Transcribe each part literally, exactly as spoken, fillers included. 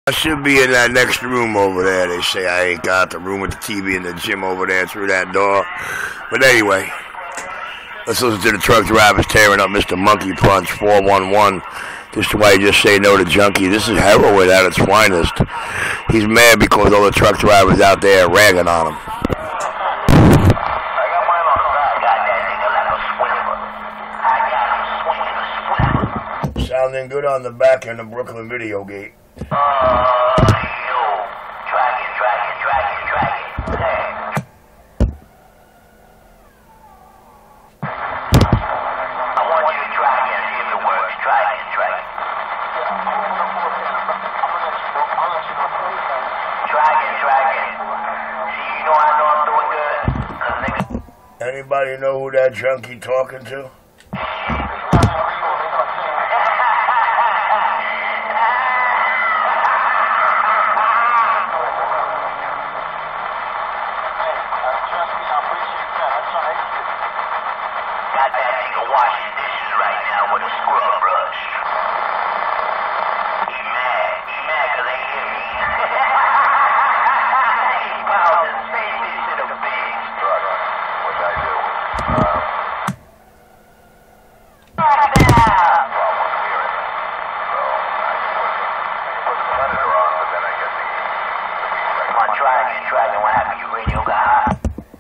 I should be in that next room over there. They say I ain't got the room with the T V and the gym over there through that door. But anyway, let's listen to the truck drivers tearing up Mister Monkey Punch four one one. Just why you just say no to Junkie. This is heroin at its finest. He's mad because all the truck drivers out there are ragging on him. Sounding good on the back end of Brooklyn Video Gate. Uh, yo, drag it, drag it, drag it, drag it. Hey. I want you to drag it and see if it works. Drag it, drag it. Drag it, drag it. See, you know I know I'm doing good. Nigga. Anybody know who that junkie talking to? Washing dishes right now with a scrub brush. He mad. He mad because they hear me. He found the same bitch in a big truck. What I do? Um. Right now! Well, I'm hearing it. So, I put the monitor on, but then I get the... Come on, drag it, drag it. What happened? Your radio got hot?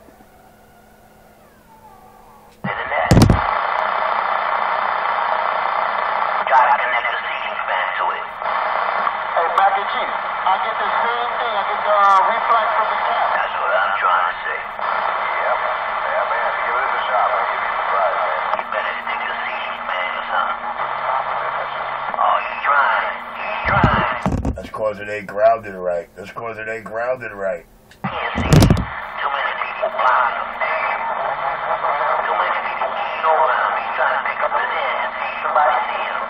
I get the same thing. I get the uh, reflex from the cat. That's what I'm trying to say. Yep. Yeah, man. Give it a shot. I'll give you the prize, man. You better stick to seeds, man, or something. Oh, he's trying. He's trying. That's cause it ain't grounded right. That's cause it ain't grounded right. Can't see it. Too many people blocking him. Damn. Too many people eating over him. He's trying to pick up his hand. See somebody see him.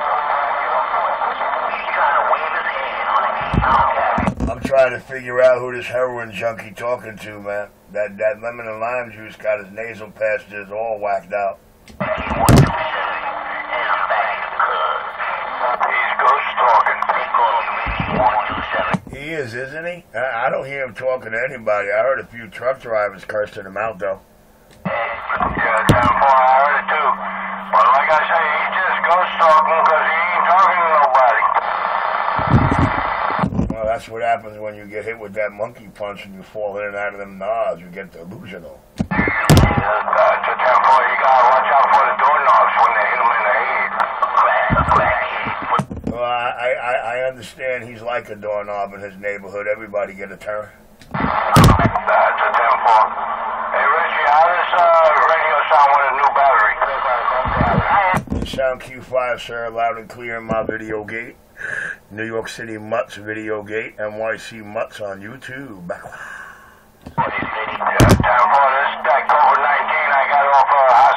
He's trying to wave his hand on it. I'm trying to figure out who this heroin junkie talking to, man. That that lemon and lime juice got his nasal passages all whacked out. And I'm back in the club. He's ghost talking. They call me Ricky one two seven. He is, isn't he? I, I don't hear him talking to anybody. I heard a few truck drivers cursing him out, though. Yeah, ten four, I heard it too. But like I say, he's just ghost talking because he ain't talking to nobody. Well, that's what happens when you get hit with that monkey punch and you fall in and out of them nods. You get delusional. Yeah, that's a ten four. You gotta watch out for the doorknobs when they hit him in the head. Crack, crack. Well, I, I, I understand he's like a doorknob in his neighborhood. Everybody get a turn. That's a ten four. Hey, Richie, how does uh, radio sound with a new battery? Sound Q five, sir, loud and clear in my video gate. New York City Mutts Video Gate, N Y C Mutts on YouTube. Yeah, ten four, this that COVID nineteen I got off uh, hot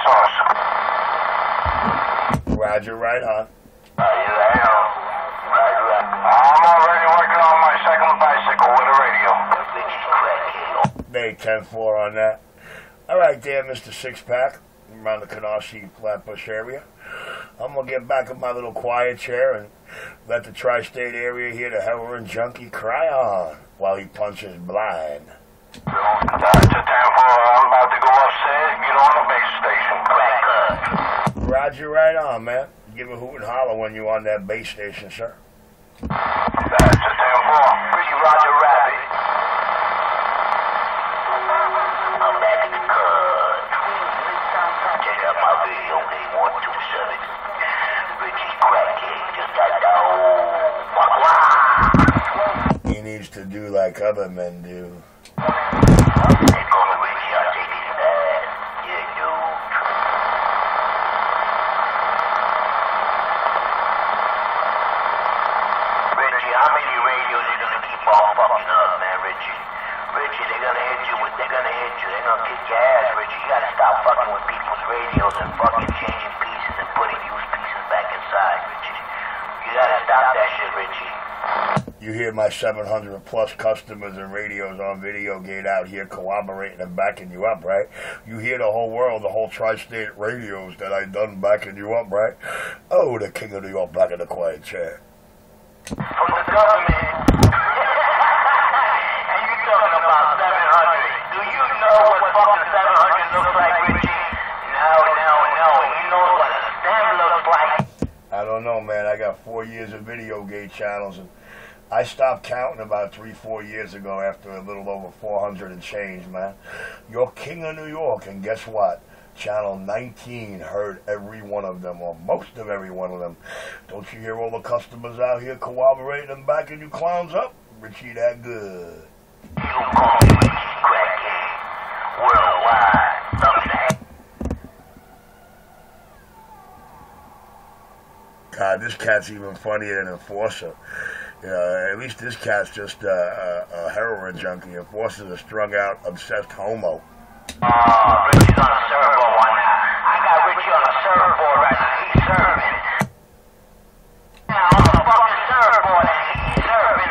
sauce. Roger, right on. Uh, yeah, right, right. I'm already working on my second bicycle with a radio. Hey, ten four on that. All right there, Mister Six Pack, around the Canarsie Flatbush area. I'm going to get back in my little quiet chair and let the tri-state area hear the heroin junkie cry on while he punches blind. That's a ten four. I'm about to go upstairs, get on the base station. Crack up. Roger, right on, man. Give a hoot and holler when you're on that base station, sir. That's a ten four. Pretty Roger Rabbit. I'm back in the cut. Check out my video game one two seven. Richie Crackhead just got down. He needs to do like other men do. They call me Richie, I'll take his dad. Yeah, dude. Richie, how many radios you gonna keep on fucking up, man, Richie? Richie, they're gonna hit you with, they're gonna hit you, they're gonna kick your ass, Richie. You gotta stop fucking with people's radios and fucking changing pieces and putting used pieces back inside, Richie. You gotta stop that shit, Richie. You hear my seven hundred plus customers and radios on Video Gate out here cooperating and backing you up, right? You hear the whole world, the whole tri-state radios that I done backing you up, right? Oh, the king of New York back in the quiet chair. From the government. eight channels, and I stopped counting about three, four years ago after a little over four hundred and change, man. You're king of New York, and guess what? Channel nineteen heard every one of them, or most of every one of them. Don't you hear all the customers out here corroborating and backing you clowns up? Richie that good. You call me Richie Crackhead. Worldwide. Something. God, this cat's even funnier than Enforcer. Uh, at least this cat's just uh, a, a heroin junkie. Enforcer's a strung-out, obsessed homo. Oh, Richie's on a servo one now. I got Richie on a servo right now. He's serving. Now on the fucking servo and he's serving.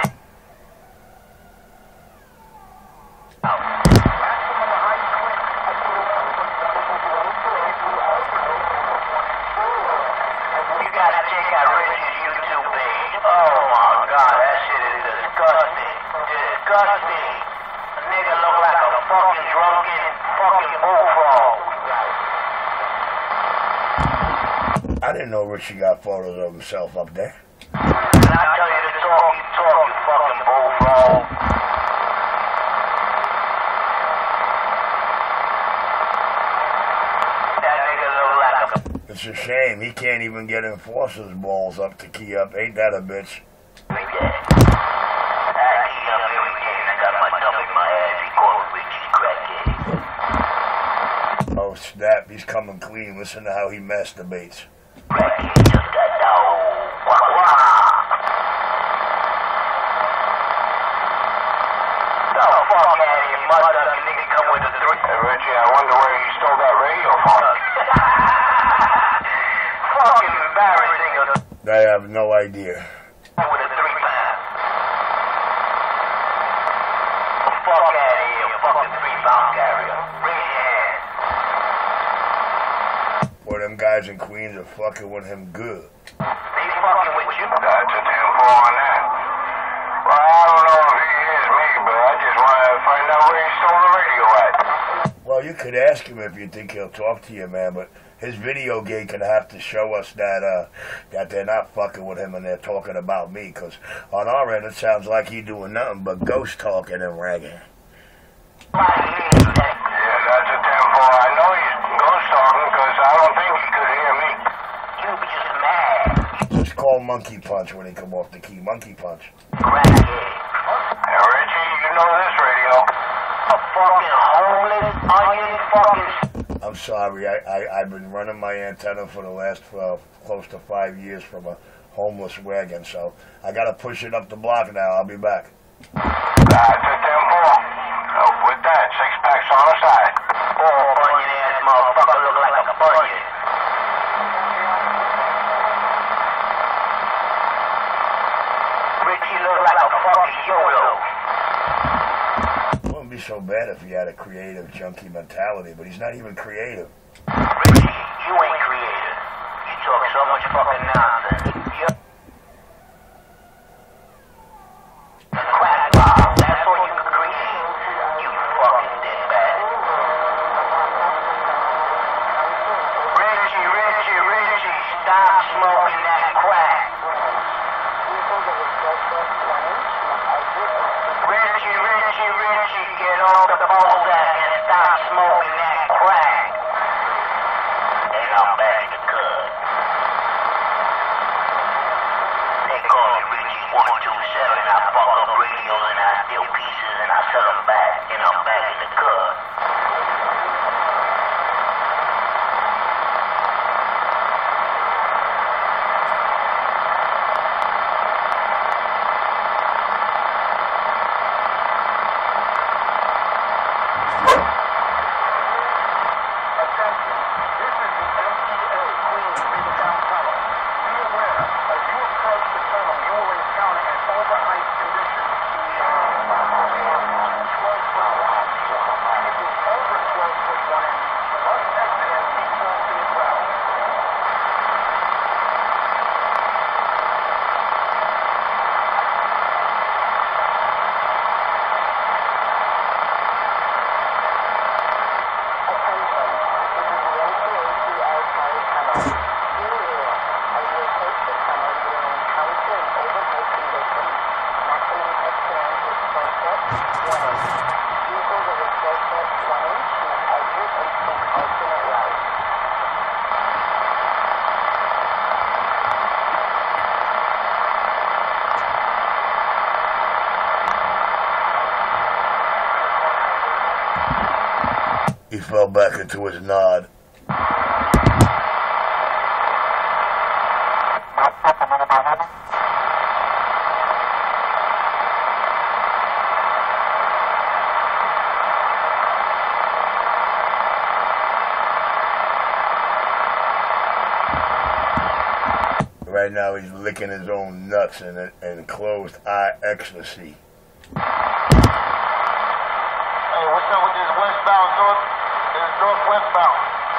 You gotta check out Richie's YouTube page. Oh my God, that shit is disgusting. Disgusting. A nigga look like a fucking drunken fucking bullfrog. I didn't know Richie got photos of himself up there. When I tell you to talk, you talk, you fucking bullfrog. That nigga look like a... It's a shame he can't even get Enforcer's balls up to key up. Ain't that a bitch? Every day. I key up every day and I got my thumb in my ass. He called me Richie Crackhead. Oh, snap. He's coming clean. Listen to how he masturbates. Crackhead just got down. Wah wah. The fuck out of here, mother. You nigga come with a three. Hey, Richie, I wonder where you stole that radio from. Fucking embarrassing. I have no idea. With a three pound. Fuck out of here, fucking three pound carrier. Raise your hand. Well, them guys in Queens are fucking with him good. They fucking with you? That's a ten four on that. Well, I don't know if he is me, but I just want to find out where he stole the radio at. Well, you could ask him if you think he'll talk to you, man, but his video gate can have to show us that uh, that they're not fucking with him and they're talking about me, because on our end it sounds like he doing nothing but ghost talking and ragging. Yeah, that's a ten four. I know he's ghost talking because I don't think he could hear me. You be just mad. Just call Monkey Punch when he come off the key. Monkey Punch. Crackhead. Hey, Richie, you know this radio. A fucking homeless, onion fucking... I'm sorry, I, I, I've been running my antenna for the last uh, close to five years from a homeless wagon, so I gotta push it up the block now. I'll be back. That's a ten four. Oh, with that, six packs on the side. Oh, bunion ass motherfucker look like a bunion. Richie look like a fucking yo-yo. It wouldn't be so bad if he had a creative junkie mentality, but he's not even creative. Richie, you ain't creative. You talk so much fucking nonsense. You... Crack bomb, that's all you can create. You fucking dickbag. Richie, Richie, Richie, stop smoking that crack. Richie, Richie, Richie, get off the Bozak and stop smoking that crack. And I'm back in the cut. They call me Richie one two seven. I fuck up radios and I steal pieces and I sell them back. And I'm back in the cut. He fell back into his nod. Right now he's licking his own nuts in an enclosed eye ecstasy. Hey, what's up with this westbound, north, this northwestbound?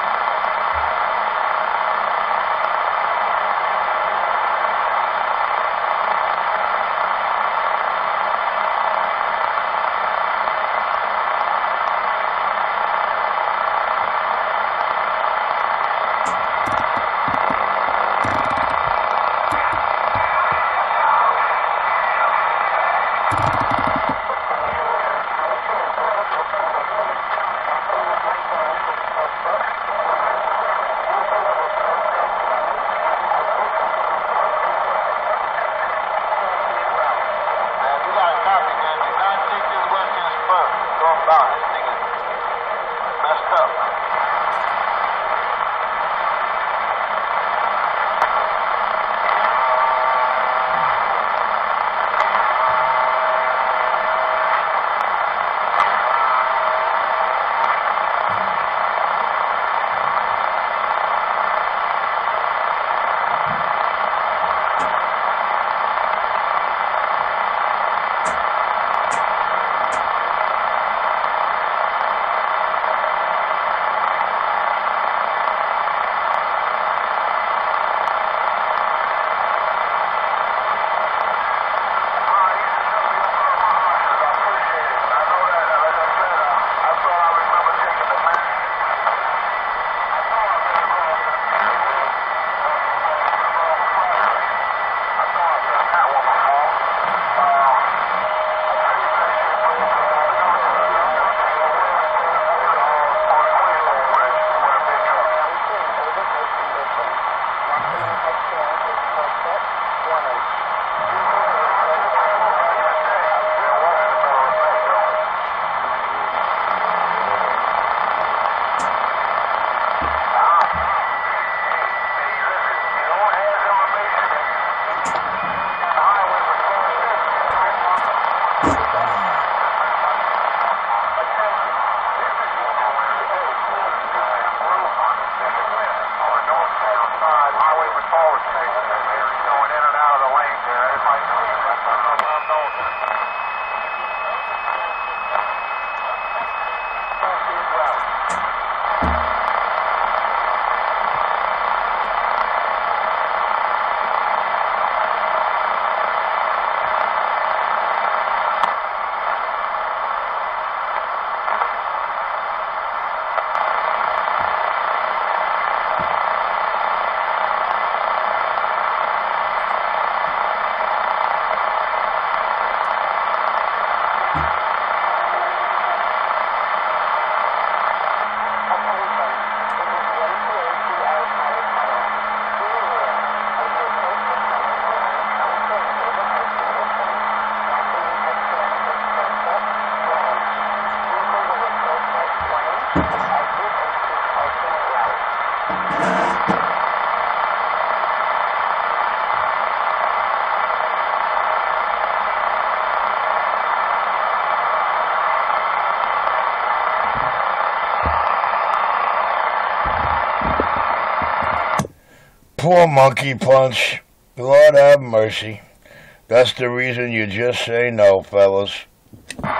Poor Monkey Punch. Lord have mercy. That's the reason you just say no, fellas.